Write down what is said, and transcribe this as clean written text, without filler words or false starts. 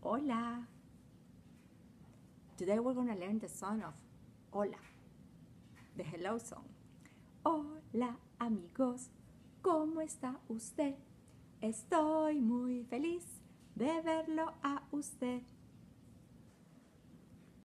Hola. Today we're going to learn the song of Hola, the hello song. Hola amigos, ¿cómo está usted? Estoy muy feliz de verlo a usted.